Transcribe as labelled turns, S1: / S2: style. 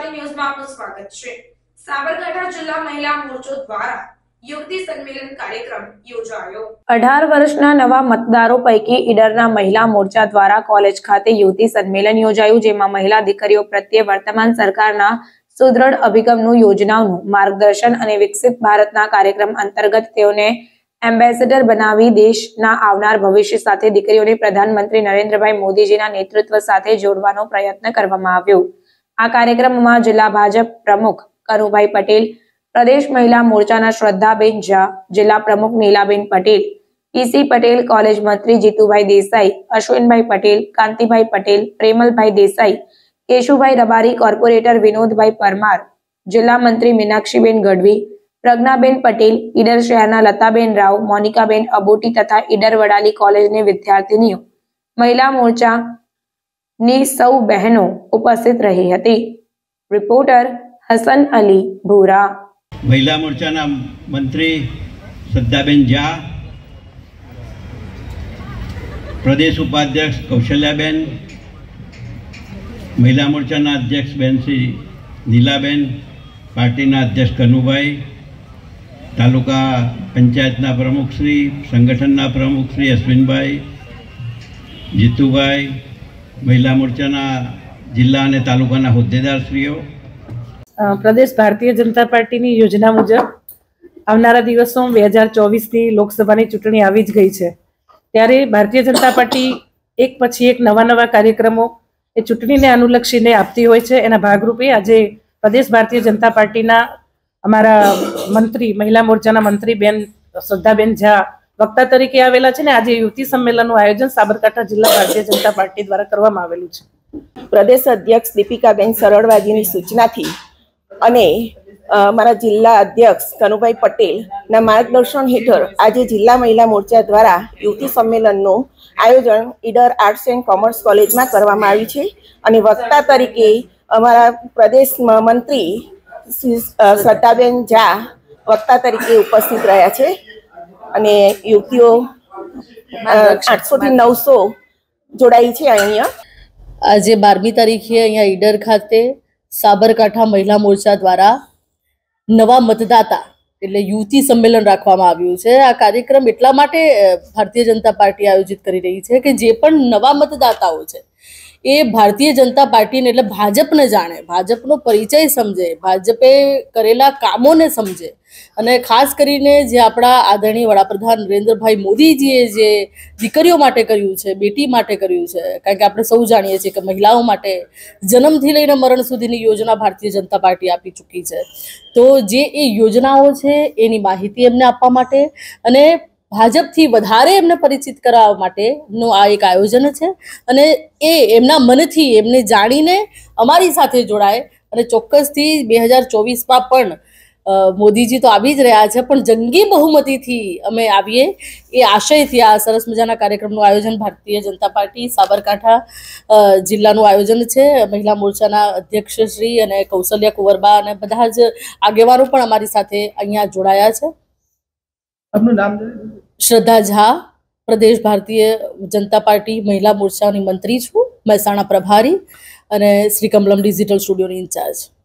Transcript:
S1: ગુજરાતી ન્યૂઝમાં આપનું સ્વાગત છે। સાબરકાંઠા જિલ્લા મહિલા મોરચો દ્વારા યુવતી સંમેલન કાર્યક્રમ યોજાયો। 18 વર્ષના નવા મતદારો પૈકી ઈડરના મહિલા મોરચા દ્વારા કોલેજ ખાતે યુવતી સંમેલન યોજાયું, જેમાં મહિલા દીકરીઓ પ્રત્યે વર્તમાન સરકારના સુદૃઢ અભિગમનું, યોજનાઓનું માર્ગદર્શન અને વિકસિત ભારતના કાર્યક્રમ અંતર્ગત તેઓને એમ્બેસેડર બનાવી દેશના આવનાર ભવિષ્ય સાથે દીકરીઓને પ્રધાનમંત્રી નરેન્દ્રભાઈ મોદીજીના નેતૃત્વ સાથે જોડવાનો પ્રયત્ન કરવામાં આવ્યો। આ કાર્યક્રમમાં જિલ્લા ભાજપ પ્રમુખ કનુભાઈ પટેલ, પ્રદેશ મહિલા મોરચાના શ્રદ્ધાબેન ઝા, જિલ્લા પ્રમુખ નીલાબેન પટેલ, પીસી પટેલ, કોલેજ મંત્રી જીતુભાઈ દેસાઈ, અશ્વિનભાઈ પટેલ, કાંતિભાઈ પટેલ, પ્રેમલભાઈ દેસાઈ, કેશુભાઈ રબારી, કોર્પોરેટર વિનોદભાઈ પરમાર, જિલ્લા મંત્રી મીનાક્ષીબેન ગઢવી, પ્રજ્ઞાબેન પટેલ, ઈડર શહેરના લતાબેન રાવ, મોનિકાબેન અબોટી તથા ઈડર વડાલી કોલેજની વિદ્યાર્થીનીઓ, મહિલા મોરચાની સૌ બહેનો ઉપસ્થિત રહી હતી। રિપોર્ટર હસન અલી ભૂરા।
S2: મહિલા મોરચાના મંત્રી શ્રદ્ધાબેન ઝા, પ્રદેશ ઉપાધ્યક્ષ કૌશલ્યાબેન, મહિલા મોરચાના અધ્યક્ષ બેન શ્રી નીલાબેન, પાર્ટીના અધ્યક્ષ કનુભાઈ, તાલુકા પંચાયતના પ્રમુખશ્રી, સંગઠનના પ્રમુખશ્રી અશ્વિનભાઈ, જીતુભાઈ, મહિલા મોરચાના જિલ્લા અને તાલુકાના હોદ્દેદારશ્રીઓ।
S3: પ્રદેશ ભારતીય જનતા પાર્ટીની યોજના મુજબ આવનારા દિવસોમાં 2024ની લોકસભાની ચૂંટણી આવી જ ગઈ છે, ત્યારે ભારતીય જનતા પાર્ટી એક પછી એક નવા કાર્યક્રમો એ ચૂંટણીને અનુલક્ષીને આપતી હોય છે। એના ભાગરૂપે આજે પ્રદેશ ભારતીય જનતા પાર્ટીના અમારા મંત્રી, મહિલા મોરચાના મંત્રી બેન શ્રદ્ધાબેન ઝા વક્તા તરીકે આવેલા છે ને આજે યુવતી સંમેલનનું આયોજન સાબરકાંઠા જિલ્લા ભારતીય જનતા પાર્ટી દ્વારા કરવામાં આવેલું છે।
S4: પ્રદેશ અધ્યક્ષ દીપિકાબેન સરળવાજીની સૂચનાથી અને મારા જિલ્લા અધ્યક્ષ કનુભાઈ પટેલના માર્ગદર્શન હેઠળ આજે જિલ્લા મહિલા મોરચા દ્વારા યુવતી સંમેલનનું આયોજન ઈડર આર્ટ્સ એન્ડ કોમર્સ કોલેજમાં કરવામાં આવ્યું છે અને વક્તા તરીકે અમારા પ્રદેશ મંત્રી શ્રદ્ધાબેન ઝા વક્તા તરીકે ઉપસ્થિત રહ્યા છે અને યુવતીઓ 800 થી 900 જોડાઈ છે। અહીંયા
S5: આજે 12મી તારીખે અહીંયા ઈડર ખાતે સાબરકાંઠા મહિલા મોરચા દ્વારા નવા મતદાતા એટલે યુવતી સંમેલન રાખવામાં આવ્યું છે। આ કાર્યક્રમ એટલા માટે ભારતીય જનતા પાર્ટી આયોજિત કરી રહી છે કે જે પણ નવા મતદાતાઓ છે એ ભારતીય જનતા પાર્ટીને એટલે ભાજપને જાણે, ભાજપનો પરિચય સમજે, ભાજપે કરેલા કામોને સમજે અને ખાસ કરીને જે આપણા આદરણીય વડાપ્રધાન નરેન્દ્રભાઈ મોદીજીએ જે દીકરીઓ માટે કર્યું છે, બેટી માટે કર્યું છે, કારણ કે આપણે સૌ જાણીએ છીએ કે મહિલાઓ માટે જન્મથી લઈને મરણ સુધીની યોજના ભારતીય જનતા પાર્ટી આપી ચૂકી છે। તો જે એ યોજનાઓ છે એની માહિતી એમને આપવા માટે અને ભાજપથી વધારે એમને પરિચિત કરાવવા માટેનું આ એક આયોજન છે અને એ એમના મનથી એમને જાણીને અમારી સાથે જોડાય અને ચોક્કસથી 2024માં પણ મોદીજી તો આવી જ રહ્યા છે પણ જંગી બહુમતીથી અમે આવીએ એ આશયથી આ સરસ મજાના કાર્યક્રમનું આયોજન ભારતીય જનતા પાર્ટી સાબરકાંઠા જિલ્લાનું આયોજન છે। મહિલા મોરચાના અધ્યક્ષ શ્રી અને કૌશલ્યા કુંવરબા અને બધા જ આગેવાનો પણ અમારી સાથે અહીંયા જોડાયા છે।
S3: આપનું નામ?
S5: શ્રદ્ધા ઝા, પ્રદેશ ભારતીય જનતા પાર્ટી મહિલા મોરચાની મંત્રી છું, મહેસાણા પ્રભારી અને શ્રી કમલમ ડિજિટલ સ્ટુડિયોની ઇન્ચાર્જ।